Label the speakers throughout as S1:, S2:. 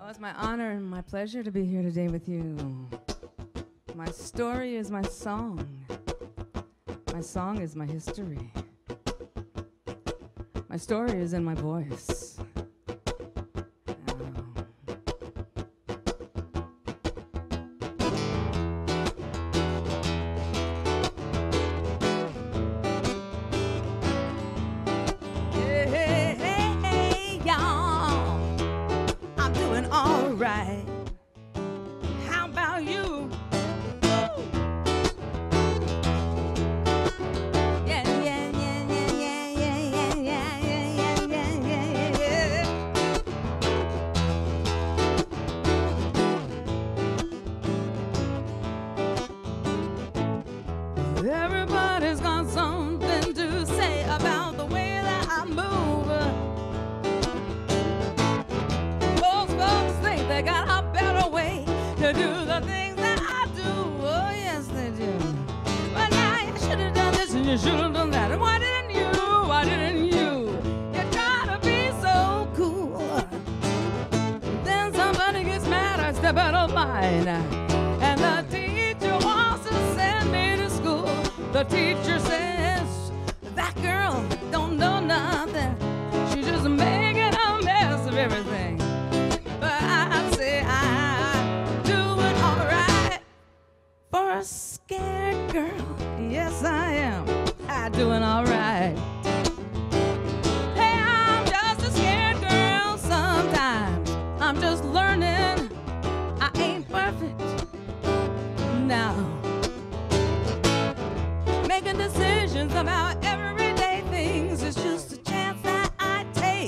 S1: Oh, it's my honor and my pleasure to be here today with you. My story is my song. My song is my history. My story is in my voice. Right. How about you? Yeah, yeah, yeah, yeah, yeah, yeah, yeah, yeah, yeah, yeah, yeah. Everybody's got something to say about the way that I move. They got a better way to do the things that I do. Oh, yes, they do. But now you should have done this and you should have done that. And why didn't you? Why didn't you? You try to be so cool. Then somebody gets mad, I step out of line. And the teacher wants to send me to school. The teacher says, that girl don't know nothing. She's just making a mess of everything. For a scared girl, yes I am. I'm doing all right. Hey, I'm just a scared girl sometimes. I'm just learning. I ain't perfect. No. Making decisions about everyday things is just a chance that I take.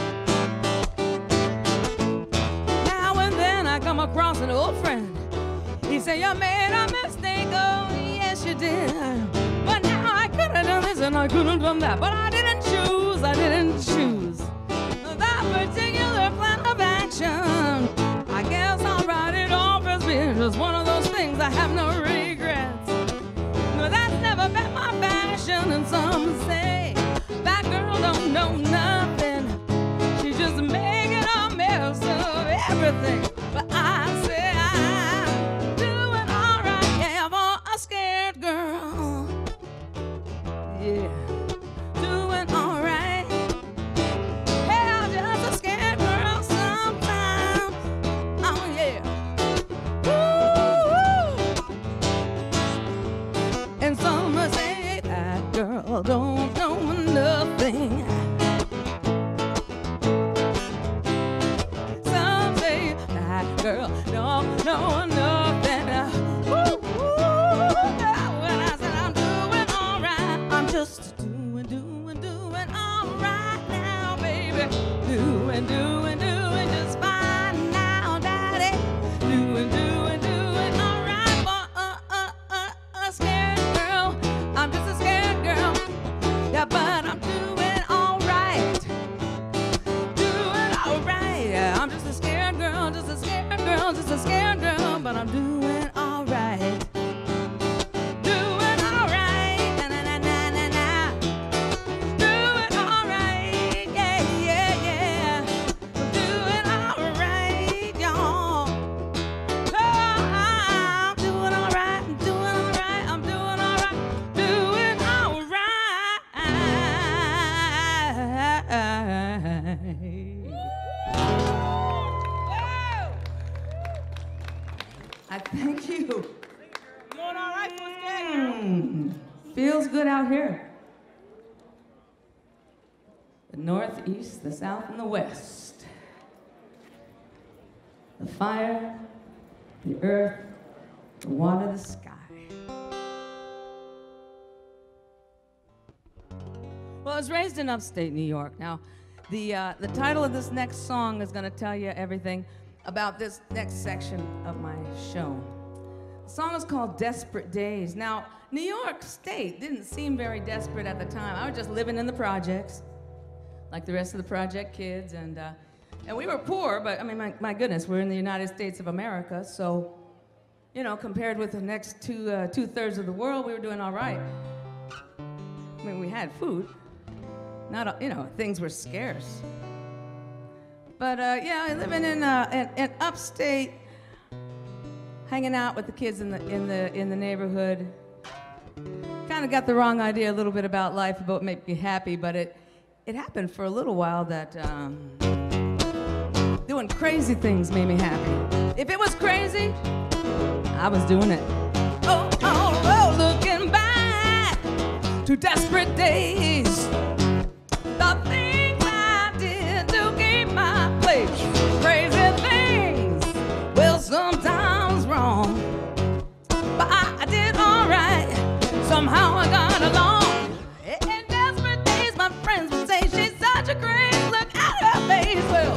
S1: Now and then I come across an old friend. He said, you made a mistake, oh yes you did. But now I could have done this and I could have done that. But I didn't choose that particular plan of action. I guess I'll write it off as being just one of those things. I have no regrets. No, that's never been my passion. And some say, that girl don't know nothing. She's just making a mess of everything. But I say, girl, yeah, doing all right. Hey, I'm just a scared girl sometimes. Oh yeah. Woo-hoo. And some say that girl don't know nothing. Some say that girl don't know nothing. Just doing all right now, baby. Doing just fine now, daddy. Doing all right for a scared girl. I'm just a scared girl. Yeah, but I'm doing all right. Doing all right. Yeah, I'm just a scared girl, just a scared girl, just a scared girl, but I'm doing all right. I thank you.
S2: Doing all right for a scared girl.
S1: Feels good out here. The northeast, the south, and the west. The fire, the earth, the water, the sky. Well, I was raised in upstate New York. Now, the title of this next song is going to tell you everything about this next section of my show. The song is called Desperate Days. Now, New York State didn't seem very desperate at the time. I was just living in the projects, like the rest of the project kids, and we were poor, but I mean, my goodness, we're in the United States of America, so, you know, compared with the next two-thirds of the world, we were doing all right. I mean, we had food. Not, you know, things were scarce. But yeah, living in upstate, hanging out with the kids in the neighborhood. Kind of got the wrong idea a little bit about life, about what made me happy, but it happened for a little while that doing crazy things made me happy. If it was crazy, I was doing it. Oh, oh, oh, looking back to desperate days, the things I did to keep my place, crazy things, well, sometimes wrong, but I did all right. Somehow I got along. In desperate days, my friends would say she's such a grace. Look at her face. Well,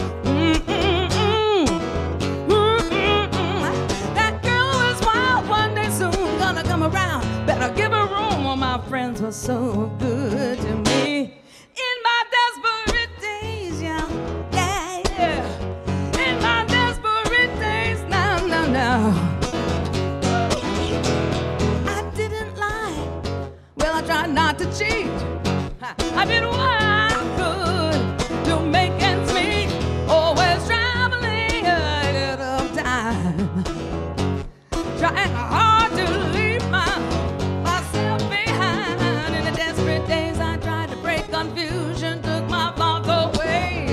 S1: that girl was wild. One day soon gonna come around. Better give her room. Well, my friends were so good to me. In my desperate days, yeah, yeah, yeah. In my desperate days, now, now, now. Try not to cheat. I did what I could to make ends meet. Always traveling ahead of time, trying hard to leave myself behind. In the desperate days, I tried to break confusion, took my thoughts away.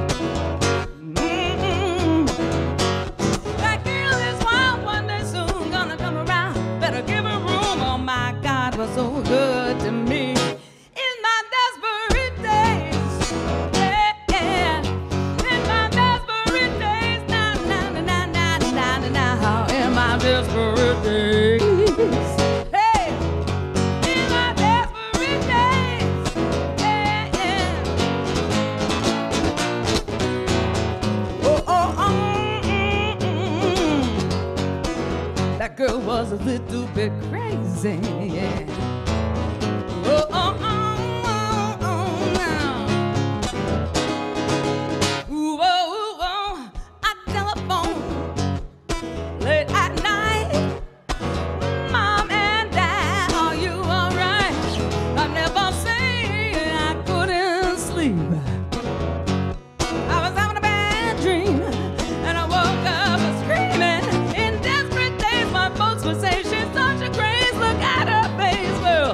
S1: That girl is wild. One day soon gonna come around. Better give her room. Oh my God, was so good to me. In my desperate days, yeah, yeah. In my desperate days, now, now, now, now, now, now, now. In my desperate days, hey. In my desperate days, yeah, yeah. Oh, oh, That girl was a little bit crazy, yeah. Oh, oh, oh, oh, oh, now. Ooh, oh, ooh, oh, I telephone late at night. Mom and Dad, are you all right? I never say I couldn't sleep. I was having a bad dream, and I woke up screaming. In desperate days, my folks would say she's such a grace. Look at her face. Well,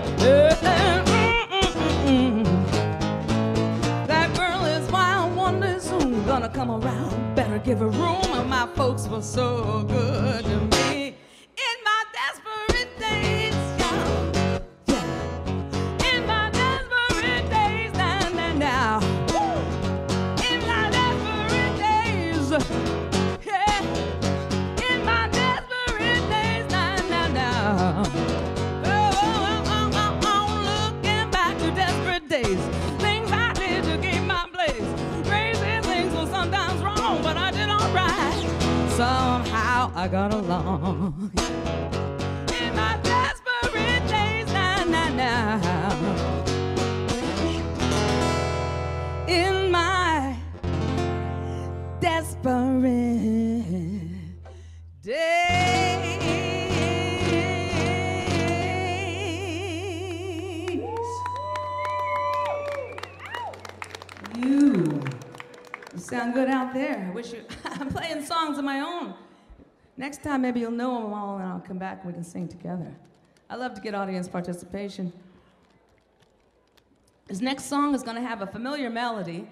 S1: that girl is wild. One day soon gonna come around. Better give her room. And my folks were so good to me. In my desperate days, yeah, yeah. In my desperate days, now, now, now. Woo. In my desperate days, yeah. In my desperate days, now, now, now. Looking back to desperate days, things I did to keep my place. Crazy things were sometimes wrong, but I did all right. Somehow I got along. In my desperate days, now, now, now. In my desperate days. You sound good out there. I wish you. I'm playing songs of my own. Next time, maybe you'll know them all, and I'll come back and we can sing together. I love to get audience participation. This next song is going to have a familiar melody.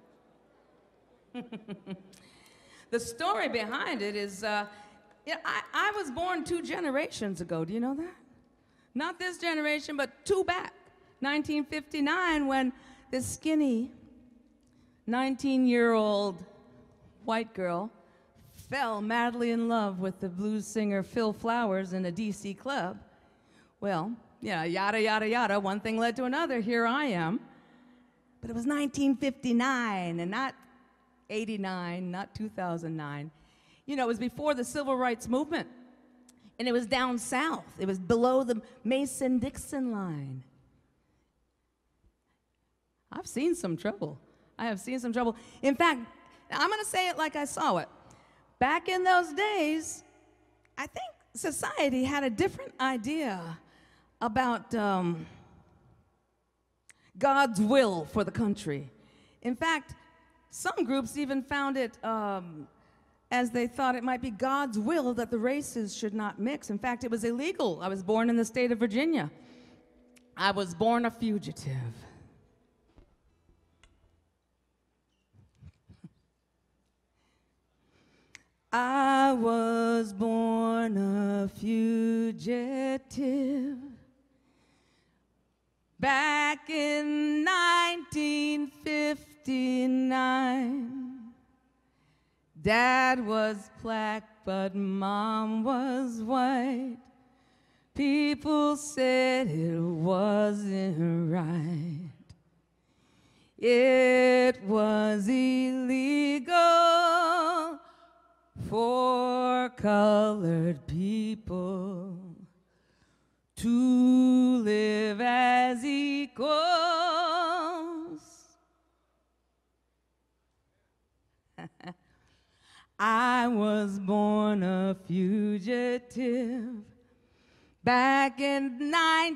S1: The story behind it is, I was born 2 generations ago. Do you know that? Not this generation, but 2 back. 1959, when this skinny 19-year-old white girl fell madly in love with the blues singer Phil Flowers in a DC club. Well, yeah, yada, yada, yada. One thing led to another. Here I am. But it was 1959 and not 89, not 2009. You know, it was before the Civil Rights Movement. And it was down south. It was below the Mason-Dixon line. I've seen some trouble. I have seen some trouble. In fact, I'm going to say it like I saw it. Back in those days, I think society had a different idea about God's will for the country. In fact, some groups even found it as they thought it might be God's will that the races should not mix. In fact, it was illegal. I was born in the state of Virginia. I was born a fugitive. I was born a fugitive back in 1959. Dad was black, but Mom was white. People said it wasn't right. It was illegal for colored people to live as equals. I was born a fugitive back in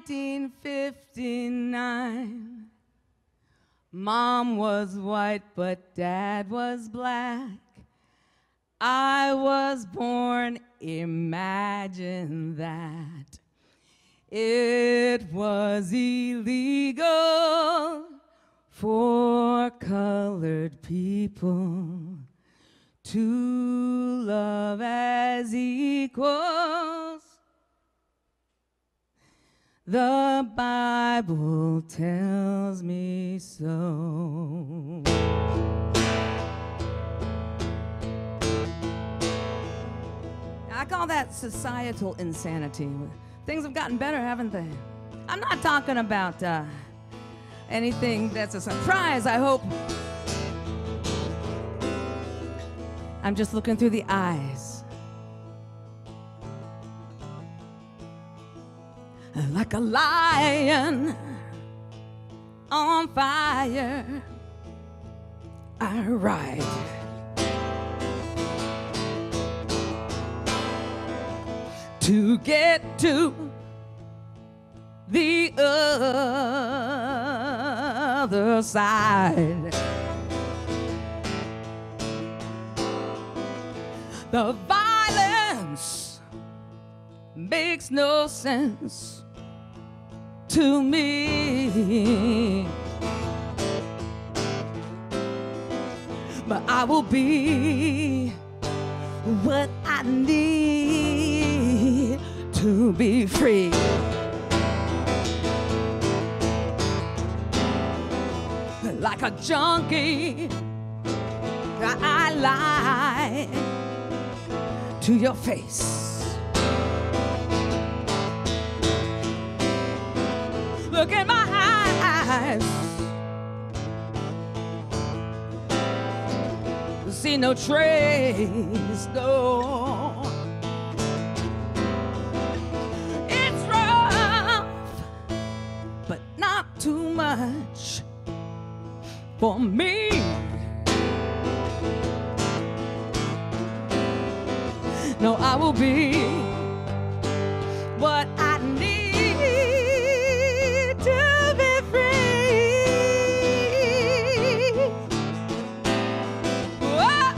S1: 1959. Mom was white, but Dad was black. I was born, imagine that. It was illegal for colored people to love as equals. The Bible tells me so. I call that societal insanity. Things have gotten better, haven't they? I'm not talking about anything that's a surprise, I hope. I'm just looking through the eyes. Like a lion on fire, I ride. To get to the other side. The violence makes no sense to me, but I will be what I need to be free. Like a junkie, I lie to your face. Look in my eyes, see no trace, no. It's rough, but not too much for me. No, I will be what I need to be free. Whoa,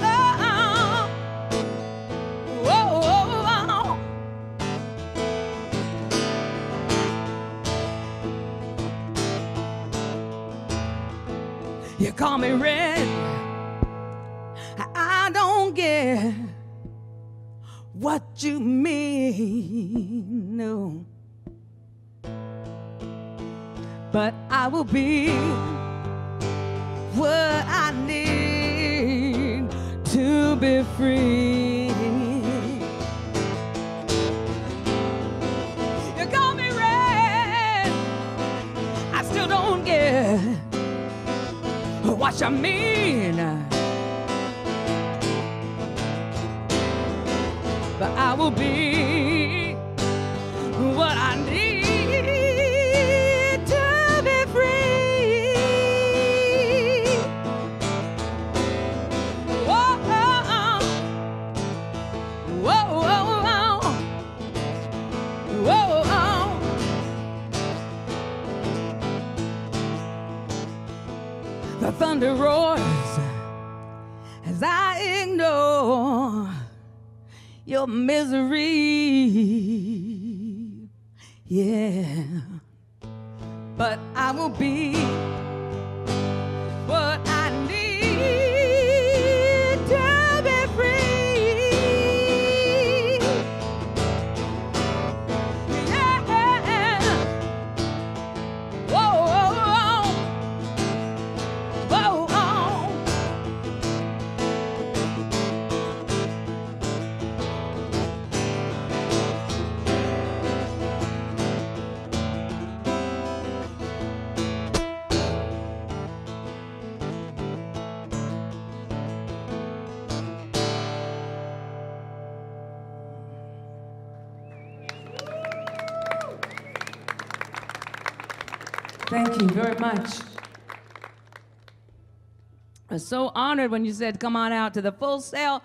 S1: whoa, whoa. You call me red, I don't get what you mean, no. But I will be what I need to be free. You call me red, I still don't get what you mean. But I will be what I need to be free. Whoa, whoa, whoa, whoa, whoa. The thunder roars feel misery. Yeah, but I will be what I need to be free. Yeah. Whoa, whoa, whoa, whoa. Thank you very much. I was so honored when you said, come on out to the Full Sail.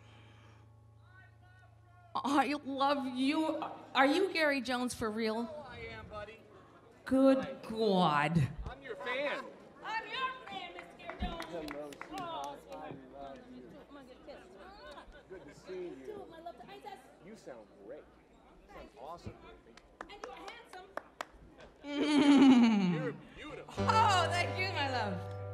S1: I love you. Are you Gary Jones for real?
S3: Oh, I am, buddy.
S1: Good God.
S3: I'm your fan.
S2: I'm your fan, Mr. Gary Jones. Oh,
S3: I'm
S2: gonna get kissed.
S3: good to see you.
S2: I love the ice.
S3: You sound great. You sound awesome, baby.
S2: And you are handsome.
S3: You're beautiful.
S1: Oh, thank you, my love.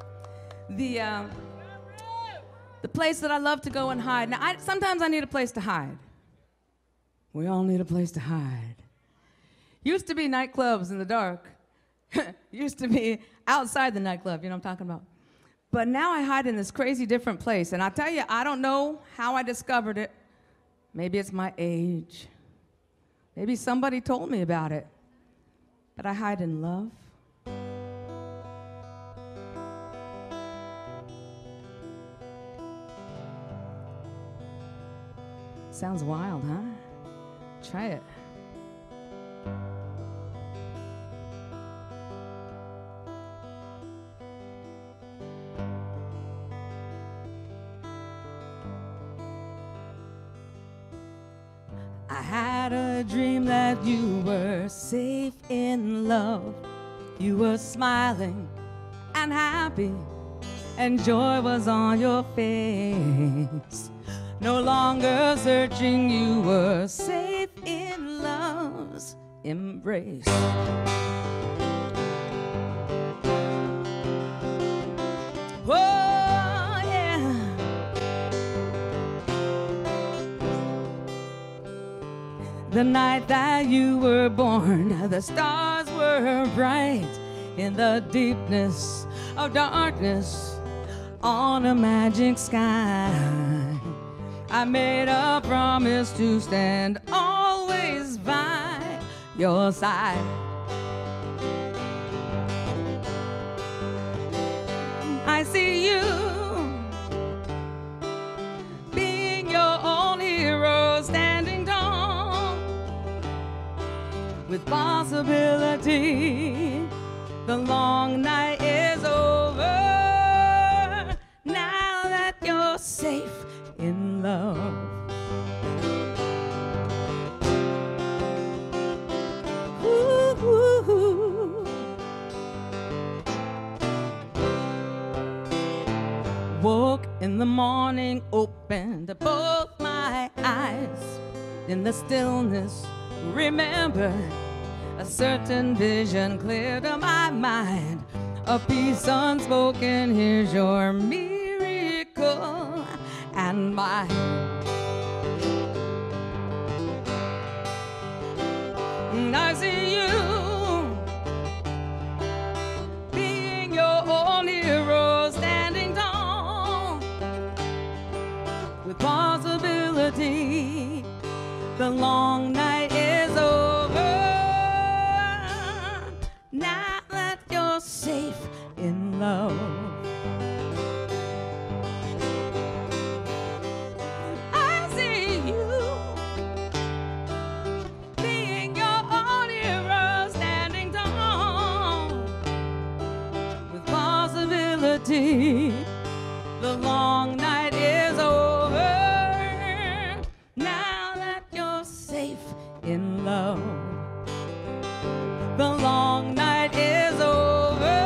S1: The place that I love to go and hide. Now, sometimes I need a place to hide. We all need a place to hide. Used to be nightclubs in the dark. Used to be outside the nightclub, you know what I'm talking about. But now I hide in this crazy different place. And I tell you, I don't know how I discovered it. Maybe it's my age. Maybe somebody told me about it. But I hide in love. Sounds wild, huh? Try it. I had a dream that you were safe in love. You were smiling and happy, and joy was on your face. No longer searching, you were safe in love's embrace. Oh, yeah. The night that you were born, the stars were bright in the deepness of darkness on a magic sky. I made a promise to stand always by your side. I see you being your own hero, standing tall with possibility. The long night is over now that you're safe in love. Ooh, ooh, ooh. Woke in the morning, opened both my eyes. In the stillness, remember a certain vision clear to my mind. A peace unspoken, here's your miracle and mine. And I see you being your own hero, standing tall with possibility. The long night is over now that you're safe in love. The long night is over now that you're safe in love. The long night is over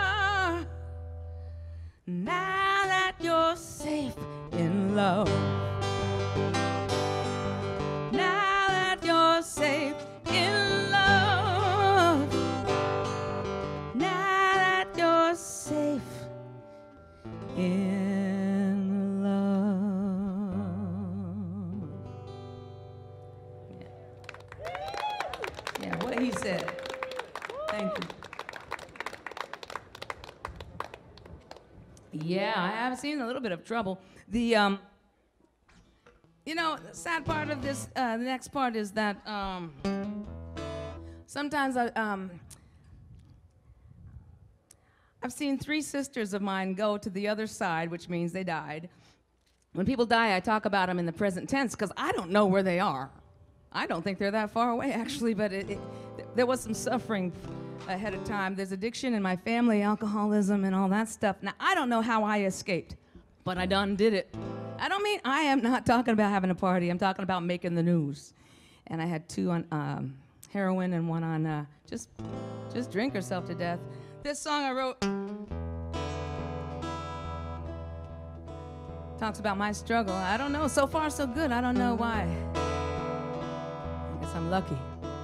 S1: now that you're safe in love. Yeah, I have seen a little bit of trouble. The you know, the sad part of this, the next part is that sometimes I've seen 3 sisters of mine go to the other side, which means they died. When people die, I talk about them in the present tense because I don't know where they are. I don't think they're that far away, actually, but there was some suffering ahead of time. There's addiction in my family, alcoholism, and all that stuff. Now, I don't know how I escaped, but I done did it. I am not talking about having a party. I'm talking about making the news. And I had 2 on heroin and 1 on just drink herself to death. This song I wrote talks about my struggle. I don't know. So far, so good. I don't know why. I guess I'm lucky.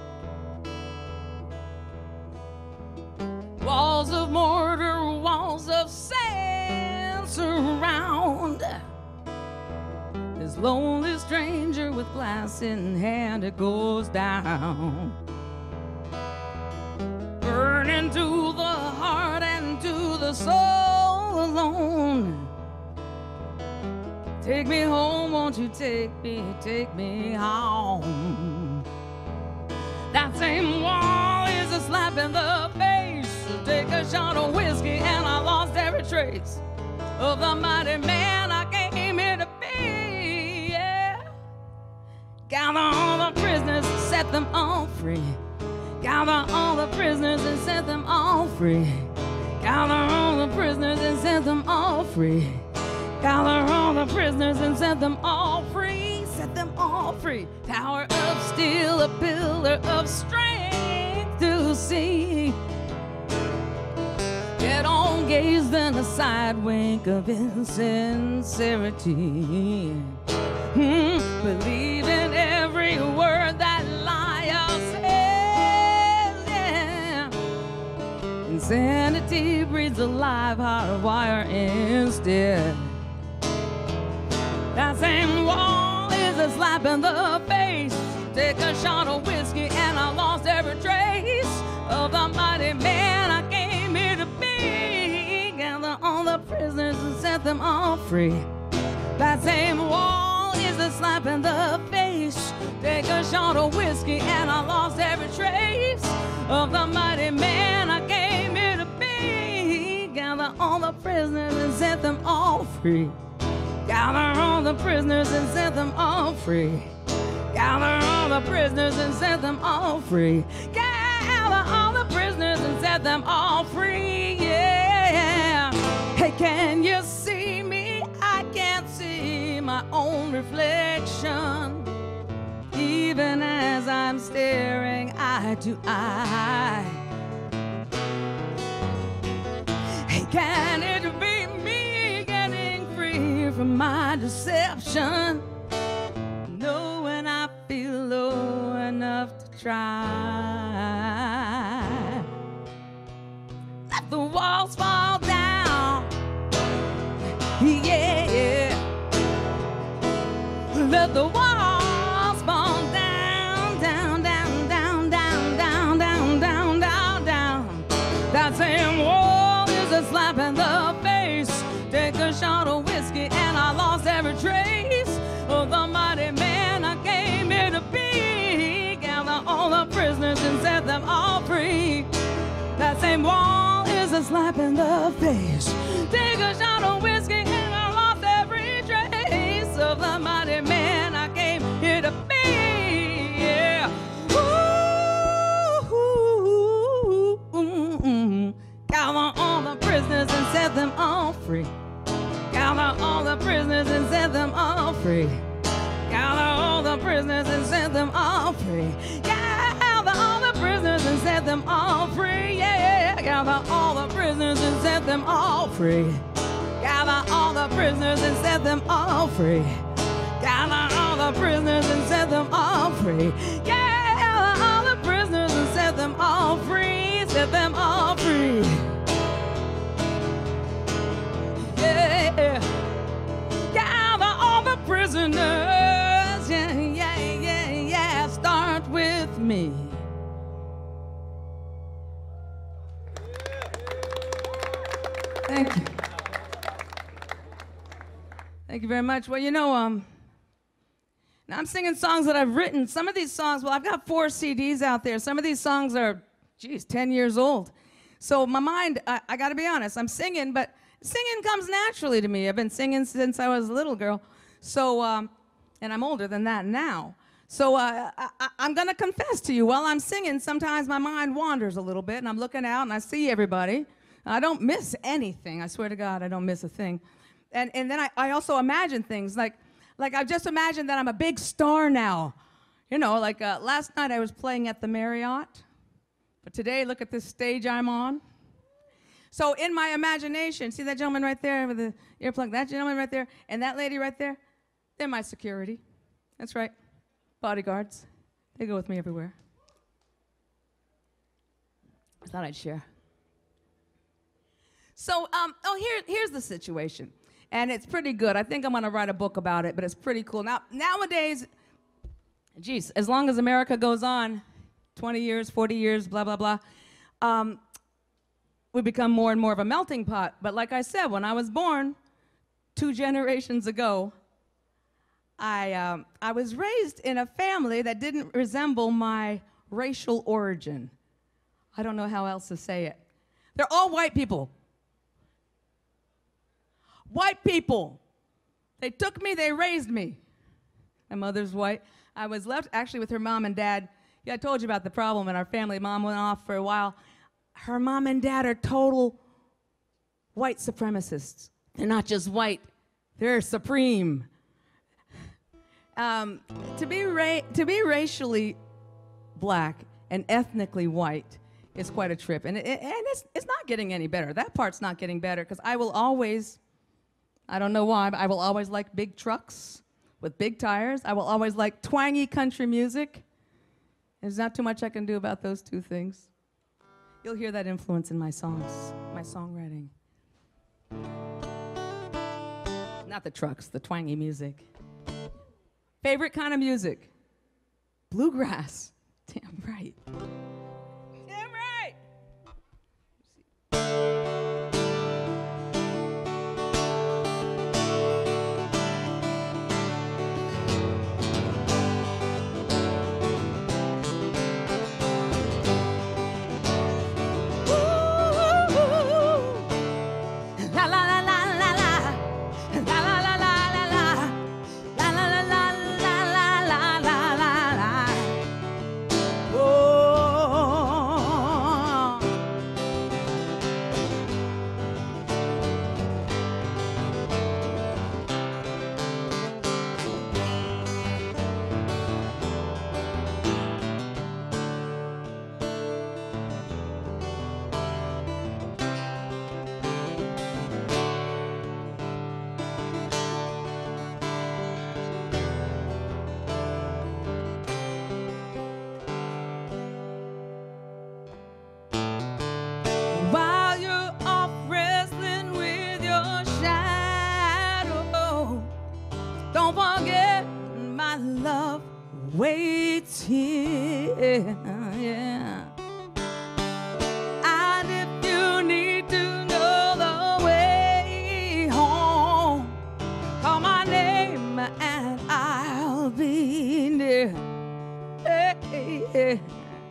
S1: Walls of mortar, walls of sand surround this lonely stranger with glass in hand. It goes down, burning to the heart and to the soul alone. Take me home, won't you take me home. That same wall is a slap in the face. Take a shot of whiskey and I lost every trace of the mighty man I came here to be, yeah. Gather all the prisoners, set them all free. Gather all the prisoners and set them all free. Gather all the prisoners and set them all free. Gather all the prisoners and set them all free. Set them all free. Tower of steel, a pillar of strength to see. Get on gaze, then a side wink of insincerity. Believe in every word that liar says, yeah. Insanity breeds a live hard wire instead. That same wall is a slap in the face. Take a shot of whiskey and I lost every trace of the mighty man I came here to be. Gather all the prisoners and set them all free. That same wall is a slap in the face. Take a shot of whiskey and I lost every trace of the mighty man I came here to be. Gather all the prisoners and set them all free. Gather all the prisoners and set them all free. Gather all the prisoners and set them all free. Gather all the prisoners and set them all free, yeah. Hey, can you see me? I can't see my own reflection, even as I'm staring eye to eye. Hey, can it be me getting free from my deception, knowing I feel low enough to try? Let the walls fall down, yeah. Let the walls fall down, down, down, down, down, down, down, down, down, down. That same wall is a slap in the face. Take a shot of whiskey and I lost every trace of the mighty man I came here to be. Gather all the prisoners and set them all free. That same wall is a slap in the face. Take a shot of whiskey and I lost every trace of the mighty man I came here to be, yeah. Ooh, gather all the prisoners and set them all free. Gather all the prisoners and set them all free. Gather all the prisoners and set them all free. Gather all the prisoners and set them all free, yeah. Gather all the prisoners and set them all free. Gather all the prisoners and set them all free. Gather all the prisoners and set them all free. Gather all the prisoners and set them all free. Set them all free. Yeah. Gather all the prisoners. Yeah, yeah, yeah, yeah. Start with me. Thank you. Thank you very much. Well, you know, now I'm singing songs that I've written. Some of these songs, well, I've got 4 CDs out there. Some of these songs are, 10 years old. So my mind, I got to be honest, I'm singing, but singing comes naturally to me. I've been singing since I was a little girl. So, and I'm older than that now. So I'm going to confess to you, while I'm singing, sometimes my mind wanders a little bit, and I'm looking out, and I see everybody. I don't miss anything. I swear to God, I don't miss a thing. And then I also imagine things, like I've just imagined that I'm a big star now. You know, like last night I was playing at the Marriott, but today, look at this stage I'm on. So in my imagination, see that gentleman right there with the earplug, that gentleman right there, and that lady right there, they're my security. That's right. Bodyguards. They go with me everywhere. I thought I'd share. So, here's the situation. And it's pretty good. I think I'm going to write a book about it, but it's pretty cool. Now, nowadays, geez, as long as America goes on, 20 years, 40 years, blah, blah, blah, we become more and more of a melting pot. But like I said, when I was born 2 generations ago, I was raised in a family that didn't resemble my racial origin. I don't know how else to say it. They're all white people. White people. They took me, they raised me. My mother's white. I was left actually with her mom and dad. Yeah, I told you about the problem in our family. Mom went off for a while. Her mom and dad are total white supremacists. They're not just white, they're supreme. To be racially black and ethnically white is quite a trip, and it's not getting any better. That part's not getting better, because I will always, I don't know why, but I will always like big trucks with big tires. I will always like twangy country music. There's not too much I can do about those 2 things. You'll hear that influence in my songs, my songwriting. Not the trucks, the twangy music. Favorite kind of music? Bluegrass. Damn right. Damn right. Waits here, yeah. And if you need to know the way home, call my name and I'll be near. Hey, hey, hey.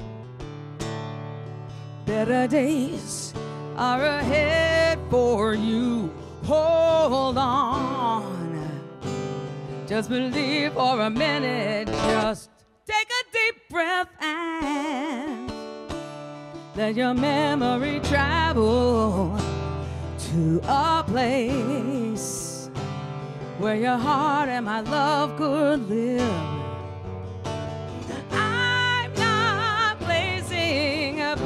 S1: Better days are ahead for you. Hold on. Just believe for a minute, just take a deep breath and let your memory travel to a place where your heart and my love could live. I'm not placing a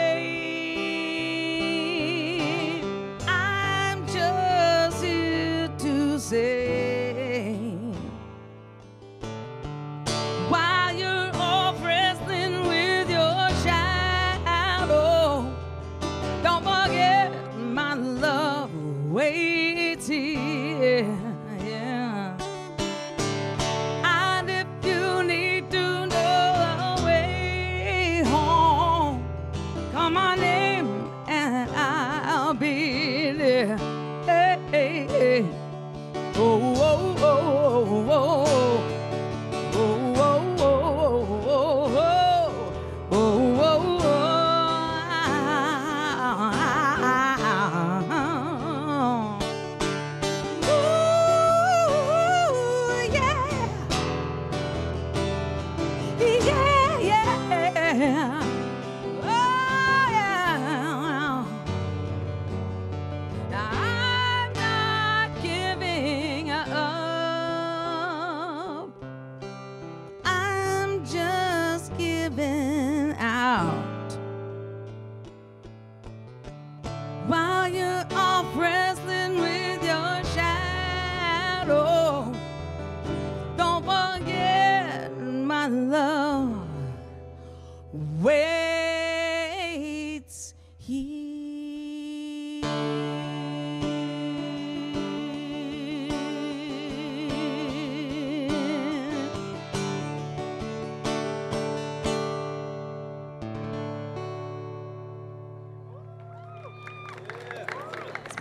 S1: blame, I'm just here to say, waits here, yeah. And if you need to know the way home, call my name and I'll be there. Hey, hey, hey. Oh, oh.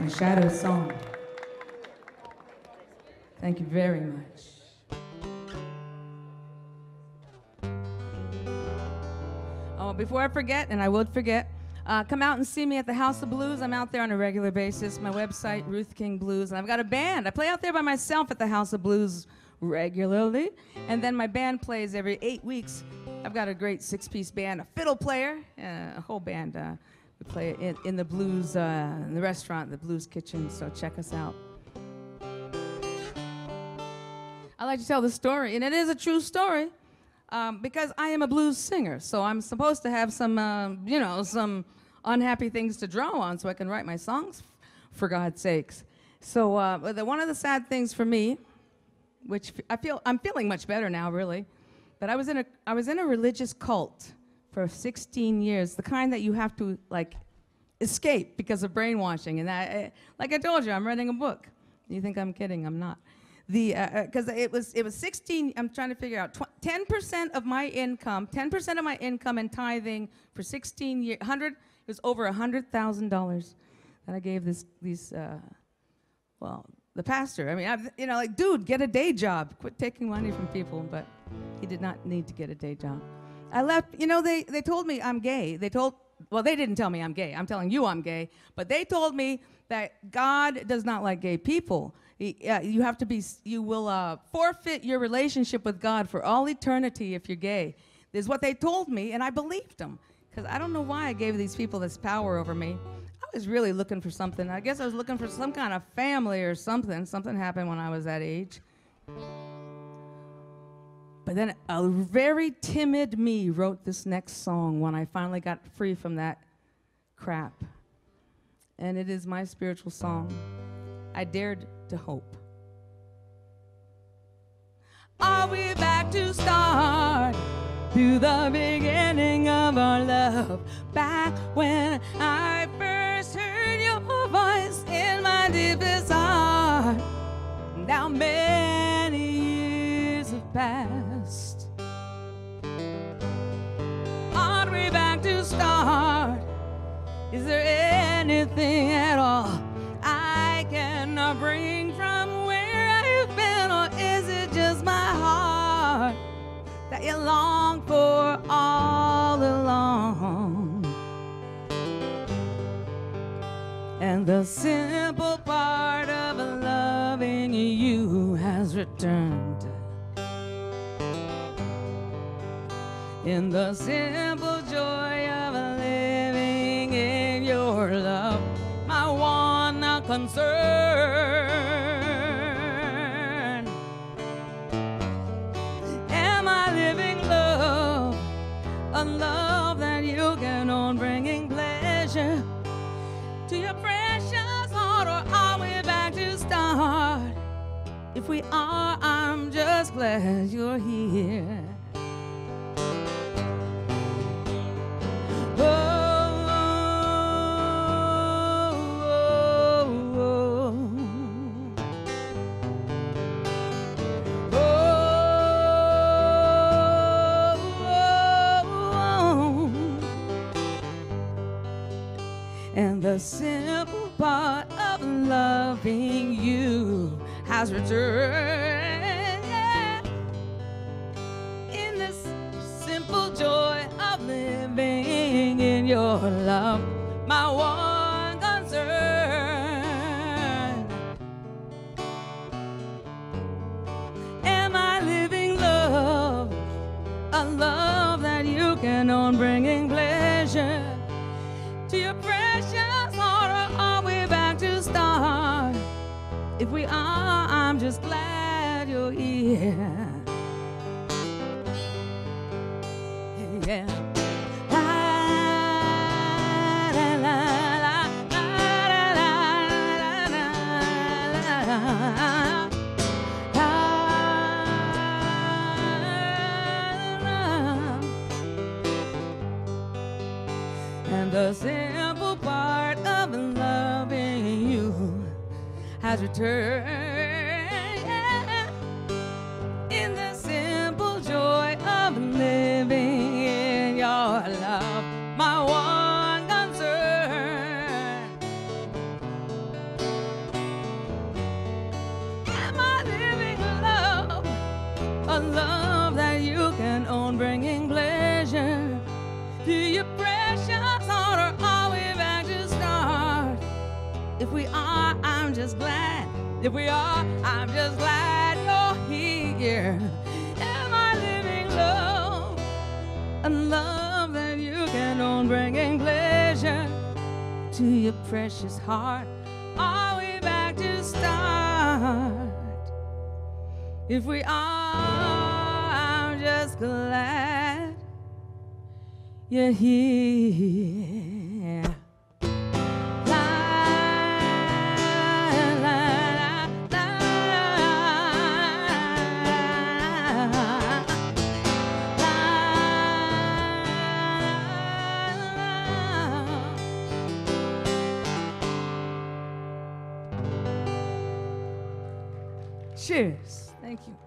S1: my shadow song. Thank you very much. Oh, before I forget, and I would forget, come out and see me at the House of Blues. I'm out there on a regular basis. My website, Ruth King Blues, and I've got a band. I play out there by myself at the House of Blues regularly, and then my band plays every 8 weeks. I've got a great 6-piece band, a fiddle player, a whole band. We play in the blues, in the restaurant, the Blues Kitchen, so check us out. I like to tell the story, and it is a true story, because I am a blues singer, so I'm supposed to have some, some unhappy things to draw on so I can write my songs, for God's sakes. So one of the sad things for me, which I'm feeling much better now, really, but I was in a religious cult for 16 years, the kind that you have to escape because of brainwashing. And like I told you, I'm writing a book. You think I'm kidding? I'm not. Because it was 16. I'm trying to figure out 10% of my income, 10% of my income in tithing for 16 years. It was over $100,000 that I gave the pastor. I mean, dude, get a day job. Quit taking money from people. But he did not need to get a day job. I left. They told me I'm gay. They didn't tell me I'm gay. I'm telling you I'm gay. But they told me that God does not like gay people. You will forfeit your relationship with God for all eternity if you're gay. This is what they told me, and I believed them. Because I don't know why I gave these people this power over me. I was really looking for something. I guess I was looking for some kind of family or something. Something happened when I was that age. But then a very timid me wrote this next song when I finally got free from that crap. And it is my spiritual song. I dared to hope. Are we back to start to the beginning of our love? Back when I first heard your voice in my deepest heart. Now many years have passed. Are we back to start? Is there anything at all I can bring from where I've been, or is it just my heart that you long for all along? And the simple part of loving you has returned. In the simple joy of living in your love, my one concern. Am I living love, a love that you can own, bringing pleasure to your precious heart, or are we back to start? If we are, I'm just glad you're here. And the simple part of loving you has returned. In this simple joy of living in your love, my one concern. Am I living love, a love that you can own, bringing pleasure to your precious heart, or are we back to start? If we are, I'm just glad you're here. Yeah. And the simple part of loving you has returned. In the simple joy of living in your love, my one concern. a love that you can own, bringing pleasure to your precious heart, or are we back to start? If we are, I'm just glad. If we are, I'm just glad you're here. Am I living love? A love that you can own, bringing pleasure to your precious heart. Are we back to start? If we are, I'm just glad you're here. La, la, la, cheers. Thank you.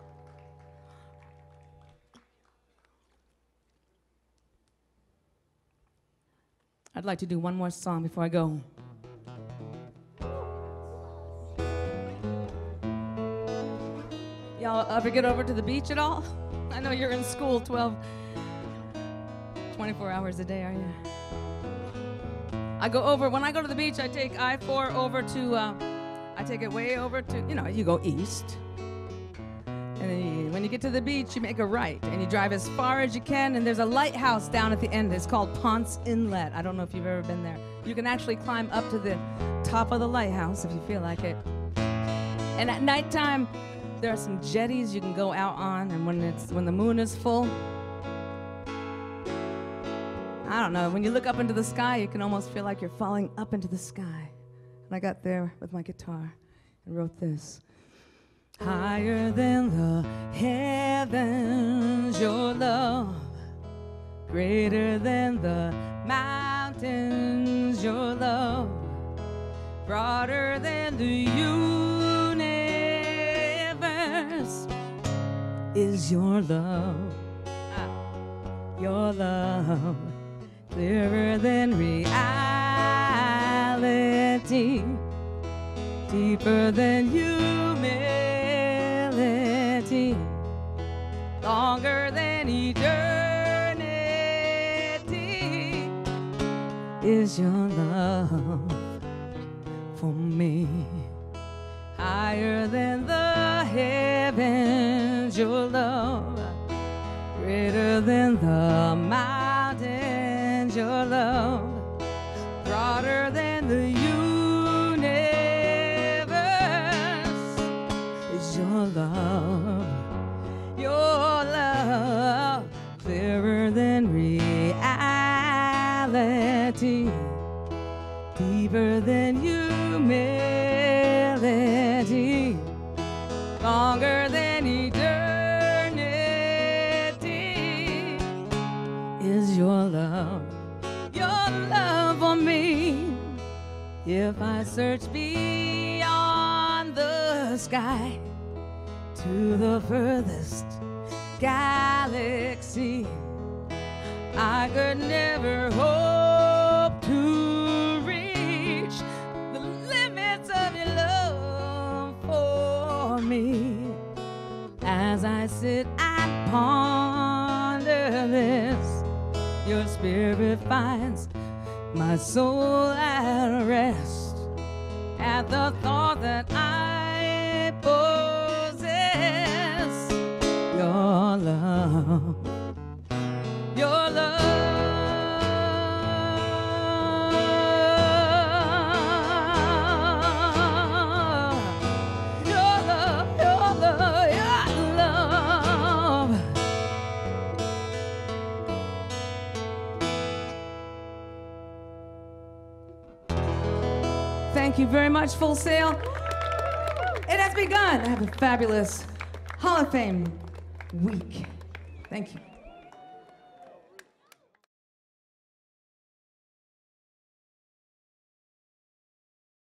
S1: I'd like to do one more song before I go. Y'all ever get over to the beach at all? I know you're in school 24 hours a day, are you? I go over, when I go to the beach, I take I-4 over to, I take it way over to, you go east. And then when you get to the beach, you make a right, and you drive as far as you can, and there's a lighthouse down at the end. It's called Ponce Inlet. I don't know if you've ever been there. You can actually climb up to the top of the lighthouse if you feel like it. And at nighttime, there are some jetties you can go out on, and when the moon is full, I don't know, when you look up into the sky, you can almost feel like you're falling up into the sky. And I got there with my guitar and wrote this. Higher than the heavens, your love. Greater than the mountains, your love. Broader than the universe is your love. Your love. Clearer than reality. Deeper than humility, longer than eternity is your love for me. Higher than the heavens, your love. Greater than the mountains, your love. Broader than the universe is your love. Your love, clearer than reality, deeper than humility, longer than eternity is your love. Your love for me. If I search beyond the sky to the furthest galaxy, I could never hope to reach the limits of your love for me. As I sit and ponder this, your spirit finds my soul at rest at the thought that I possess your love, your love, your love, your love, your love. Thank you very much, Full Sail. It has begun. Have a fabulous Hall of Fame week. Thank you.